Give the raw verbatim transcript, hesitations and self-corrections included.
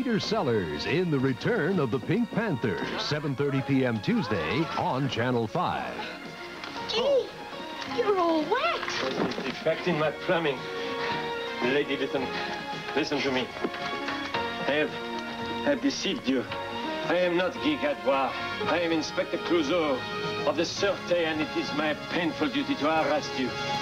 Peter Sellers in The Return of the Pink Panther, seven thirty p m Tuesday on Channel five. Gee, you're all wet. There's a defect in my plumbing. Lady, listen. Listen to me. I have, I have deceived you. I am not Guy Gadbois. I am Inspector Clouseau of the Sûreté, and it is my painful duty to arrest you.